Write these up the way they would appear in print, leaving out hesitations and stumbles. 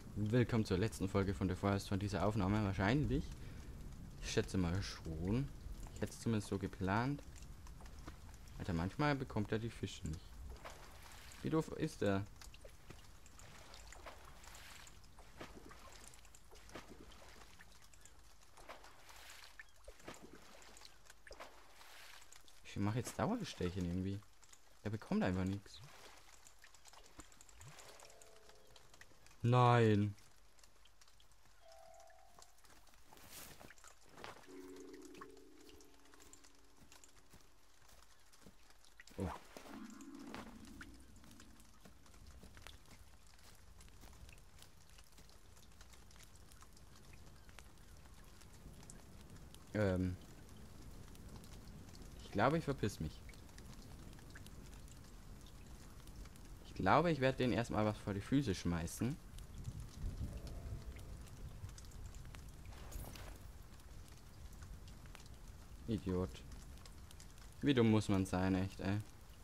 Willkommen zur letzten Folge von der Forest von dieser Aufnahme. Wahrscheinlich. Ich schätze mal schon. Ich hätte es zumindest so geplant. Alter, manchmal bekommt er die Fische nicht. Wie doof ist er? Ich mache jetzt Dauerstechen irgendwie. Er bekommt einfach nichts. Nein. Oh. Ähm. Ich glaube, ich verpiss mich. Ich glaube, ich werde den erstmal was vor die Füße schmeißen. Idiot. Wie dumm muss man sein, echt, ey.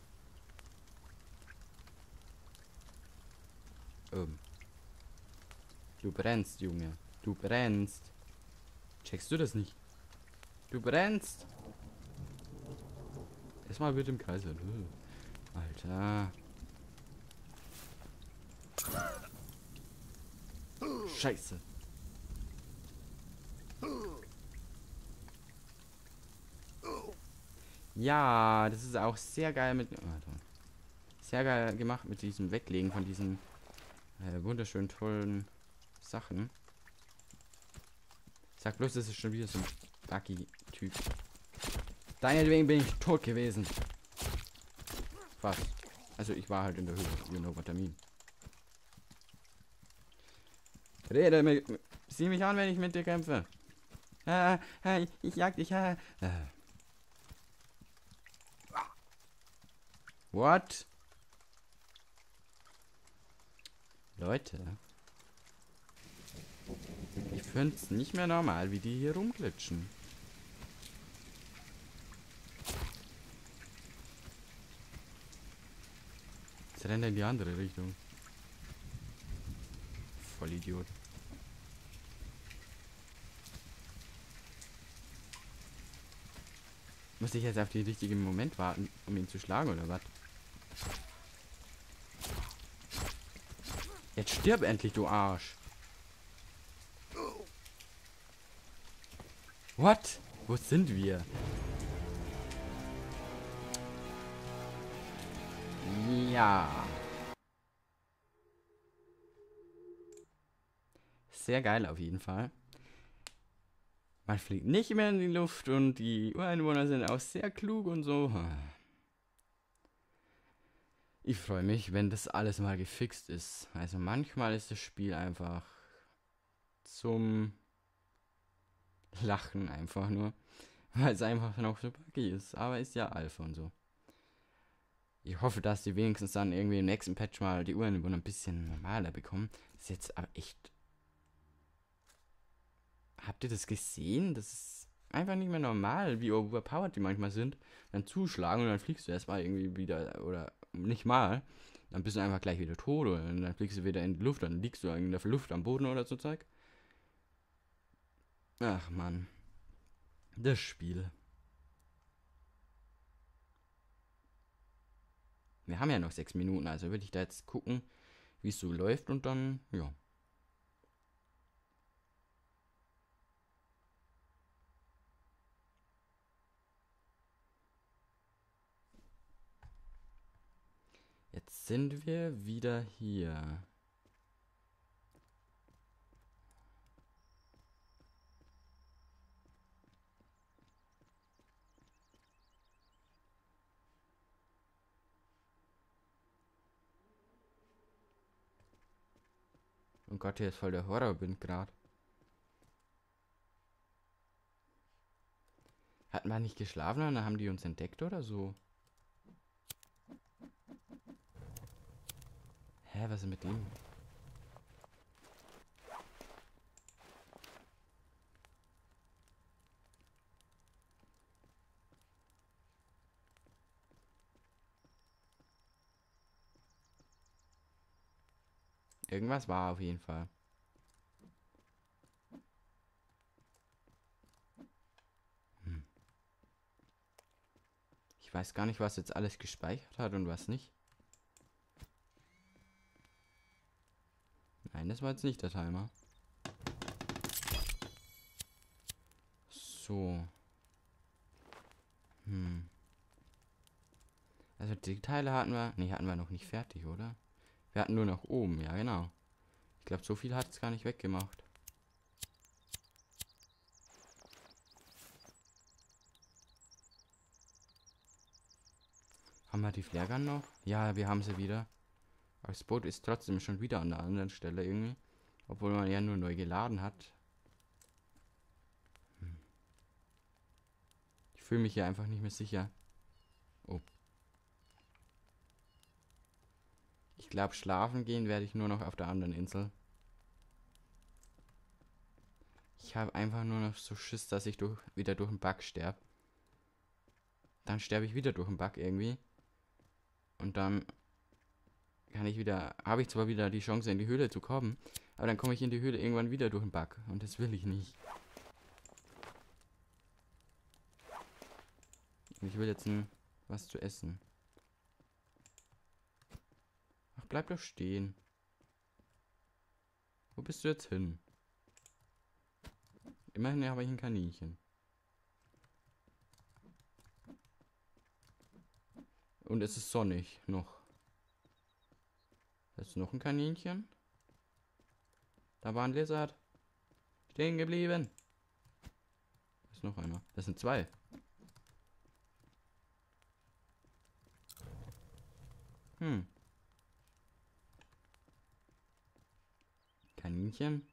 Du brennst, Junge. Du brennst. Checkst du das nicht? Du brennst. Erstmal bitte im Kreis. Alter. Scheiße. Ja, das ist auch sehr geil mit... Sehr geil gemacht mit diesem Weglegen von diesen wunderschön tollen Sachen. Sag bloß, das ist schon wieder so ein Buggy-Typ. Deinetwegen bin ich tot gewesen. Fast. Also ich war halt in der Höhe. You know what I mean. Rede mit... Sieh mich an, wenn ich mit dir kämpfe. Ich jag dich. What? Leute. Ich finde es nicht mehr normal, wie die hier rumglitschen. Jetzt rennt er in die andere Richtung. Vollidiot. Muss ich jetzt auf den richtigen Moment warten, um ihn zu schlagen, oder was? Jetzt stirb endlich, du Arsch. What? Wo sind wir? Ja. Sehr geil auf jeden Fall. Man fliegt nicht mehr in die Luft und die Ureinwohner sind auch sehr klug und so. Ich freue mich, wenn das alles mal gefixt ist. Also manchmal ist das Spiel einfach zum Lachen einfach nur. Weil es einfach noch so buggy ist. Aber ist ja Alpha und so. Ich hoffe, dass die wenigstens dann irgendwie im nächsten Patch mal die Ureinwohner ein bisschen normaler bekommen. Das ist jetzt aber echt... Habt ihr das gesehen? Das ist einfach nicht mehr normal, wie overpowered die manchmal sind. Dann zuschlagen und dann fliegst du erstmal irgendwie wieder, oder nicht mal. Dann bist du einfach gleich wieder tot oder dann fliegst du wieder in die Luft, dann liegst du in der Luft am Boden oder so Zeug. Ach man. Das Spiel. Wir haben ja noch 6 Minuten, also würde ich da jetzt gucken, wie es so läuft und dann, ja. Jetzt sind wir wieder hier. Oh Gott, hier ist voll der Horrorwind gerade. Hatten wir nicht geschlafen und dann haben die uns entdeckt oder so? Hä, was ist mit dem? Irgendwas war auf jeden Fall. Ich weiß gar nicht, was jetzt alles gespeichert hat und was nicht. Nein, das war jetzt nicht der Timer. So. Also die Teile hatten wir... Nee, hatten wir noch nicht fertig, oder? Wir hatten nur noch oben, ja genau. Ich glaube, so viel hat es gar nicht weggemacht. Haben wir die Flaregun noch? Ja, wir haben sie wieder. Aber das Boot ist trotzdem schon wieder an der anderen Stelle irgendwie. Obwohl man ja nur neu geladen hat. Ich fühle mich hier einfach nicht mehr sicher. Oh. Ich glaube, schlafen gehen werde ich nur noch auf der anderen Insel. Ich habe einfach nur noch so Schiss, dass ich wieder durch den Bug sterbe. Dann sterbe ich wieder durch den Bug irgendwie. Und dann habe ich zwar wieder die Chance in die Höhle zu kommen, aber dann komme ich in die Höhle irgendwann wieder durch den Bug. Und das will ich nicht. Ich will jetzt was zu essen. Ach, bleib doch stehen. Wo bist du jetzt hin? Immerhin habe ich ein Kaninchen. Und es ist sonnig noch. Da ist noch ein Kaninchen. Da war ein Lizard. Stehen geblieben. Da ist noch einer. Das sind zwei. Kaninchen.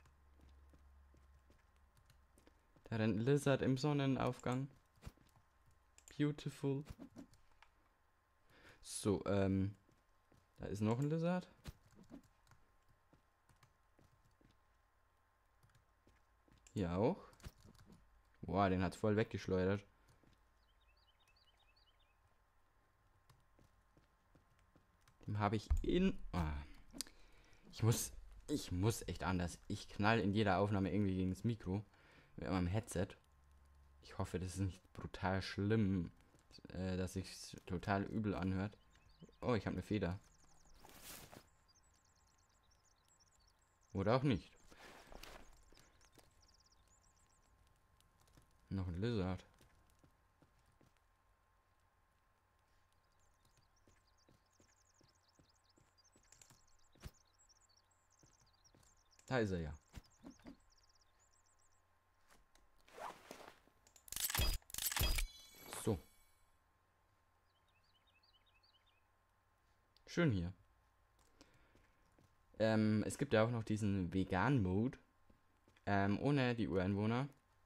Da rennt ein Lizard im Sonnenaufgang. Beautiful. So, da ist noch ein Lizard. Hier auch. Boah, den hat's voll weggeschleudert. Dem habe ich ich muss echt anders. Ich knall in jeder Aufnahme irgendwie gegen das Mikro. Mit meinem Headset. Ich hoffe, das ist nicht brutal schlimm, dass sich's total übel anhört. Oh, ich habe eine Feder. Oder auch nicht. Noch ein Lizard. Da ist er ja. So. Schön hier. Es gibt ja auch noch diesen Vegan-Mode. Ohne die Ureinwohner.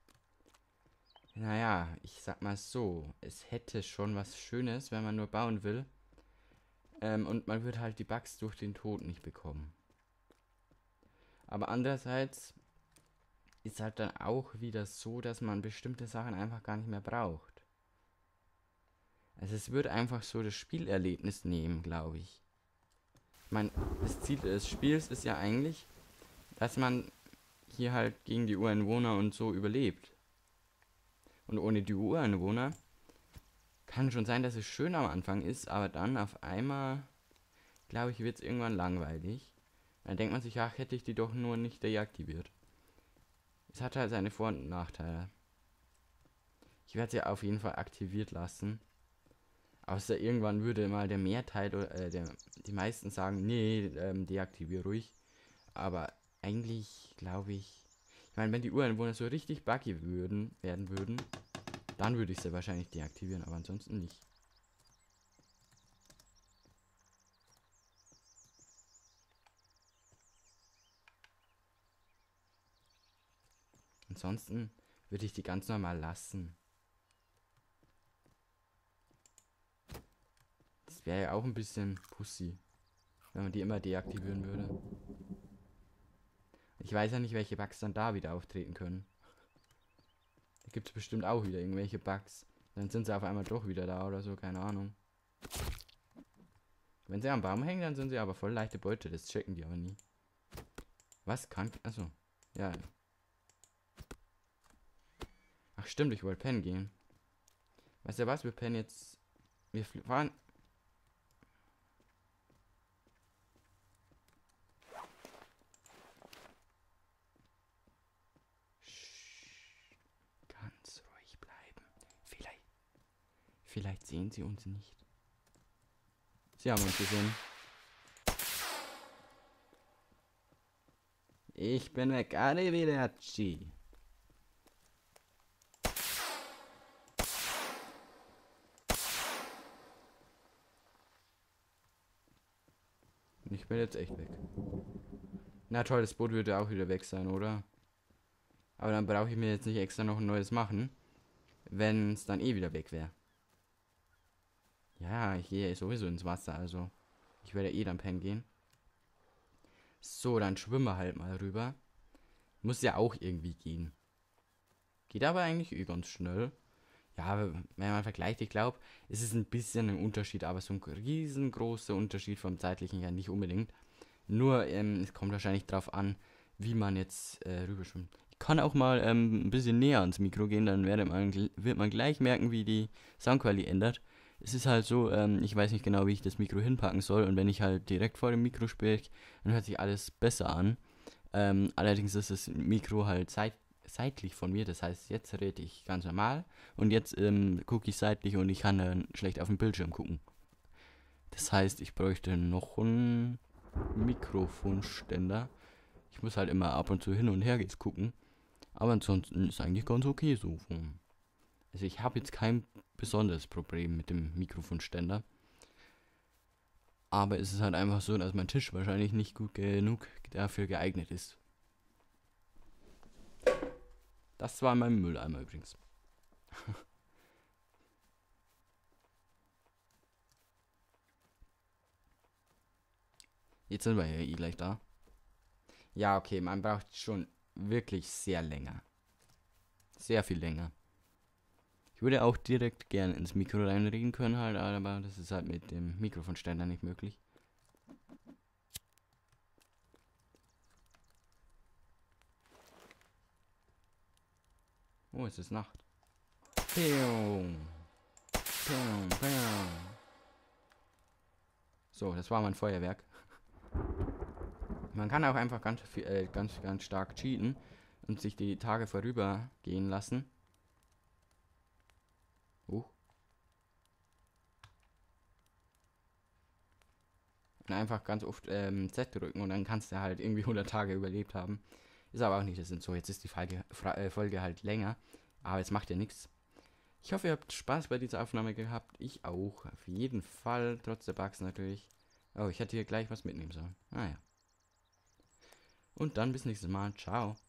Naja, ich sag mal so. Es hätte schon was Schönes, wenn man nur bauen will. Und man wird halt die Bugs durch den Tod nicht bekommen. Aber andererseits ist halt dann auch wieder so, dass man bestimmte Sachen einfach gar nicht mehr braucht. Also es wird einfach so das Spielerlebnis nehmen, glaube ich. Ich meine, das Ziel des Spiels ist ja eigentlich, dass man hier halt gegen die Ureinwohner und so überlebt. Und ohne die Ureinwohner kann schon sein, dass es schön am Anfang ist, aber dann auf einmal, glaube ich, wird es irgendwann langweilig. Dann denkt man sich, ach, hätte ich die doch nur nicht deaktiviert. Es hat halt seine Vor- und Nachteile. Ich werde sie auf jeden Fall aktiviert lassen. Außer irgendwann würde mal der Mehrteil oder die meisten sagen, nee, deaktiviere ruhig. Aber eigentlich glaube ich meine, wenn die Ureinwohner so richtig buggy werden würden, dann würde ich sie wahrscheinlich deaktivieren, aber ansonsten nicht. Ansonsten würde ich die ganz normal lassen. Das wäre ja auch ein bisschen Pussy, wenn man die immer deaktivieren würde. Ich weiß ja nicht, welche Bugs dann da wieder auftreten können. Da gibt es bestimmt auch wieder irgendwelche Bugs. Dann sind sie auf einmal doch wieder da oder so, keine Ahnung. Wenn sie am Baum hängen, dann sind sie aber voll leichte Beute. Das checken die aber nie. Was kann... Achso. Ja. Ach stimmt, ich wollte pennen gehen. Weißt du was? Wir pennen jetzt Wir fahren. Ganz ruhig bleiben. Vielleicht sehen sie uns nicht. Sie haben uns gesehen. Ich bin weg. Arrivederci. Ich bin jetzt echt weg. Na toll, das Boot würde auch wieder weg sein, oder? Aber dann brauche ich mir jetzt nicht extra noch ein neues machen, wenn es dann eh wieder weg wäre. Ja, ich gehe sowieso ins Wasser, also ich werde eh dann pennen gehen. So, dann schwimmen wir halt mal rüber. Muss ja auch irgendwie gehen. Geht aber eigentlich eh ganz schnell. Ja, wenn man vergleicht, ich glaube, es ist ein bisschen ein Unterschied, aber so ein riesengroßer Unterschied vom zeitlichen ja nicht unbedingt. Nur, es kommt wahrscheinlich drauf an, wie man jetzt rüberschwimmt. Ich kann auch mal ein bisschen näher ans Mikro gehen, dann wird man gleich merken, wie die Soundqualität ändert. Es ist halt so, ich weiß nicht genau, wie ich das Mikro hinpacken soll, und wenn ich halt direkt vor dem Mikro spreche, dann hört sich alles besser an. Allerdings ist das Mikro halt seitlich von mir, das heißt, jetzt rede ich ganz normal und jetzt gucke ich seitlich und ich kann dann schlecht auf den Bildschirm gucken. Das heißt, ich bräuchte noch einen Mikrofonständer. Ich muss halt immer ab und zu hin und her gucken, aber ansonsten ist eigentlich ganz okay so. Also ich habe jetzt kein besonderes Problem mit dem Mikrofonständer. Aber es ist halt einfach so, dass mein Tisch wahrscheinlich nicht gut genug dafür geeignet ist. Das war mein Mülleimer übrigens. Jetzt sind wir ja eh gleich da. Ja, okay, man braucht schon wirklich sehr länger. Sehr viel länger. Ich würde auch direkt gerne ins Mikro reinreden können halt, aber das ist halt mit dem Mikrofonständer nicht möglich. Oh, es ist Nacht. Peum. Peum, peum. So, das war mein Feuerwerk. Man kann auch einfach ganz stark cheaten und sich die Tage vorübergehen lassen. Und einfach ganz oft Z drücken und dann kannst du halt irgendwie 100 Tage überlebt haben. Ist aber auch nicht das sind so. Jetzt ist die Folge halt länger, aber es macht ja nichts. Ich hoffe, ihr habt Spaß bei dieser Aufnahme gehabt. Ich auch. Auf jeden Fall. Trotz der Bugs natürlich. Oh, ich hätte hier gleich was mitnehmen sollen. Naja. Und dann bis nächstes Mal. Ciao.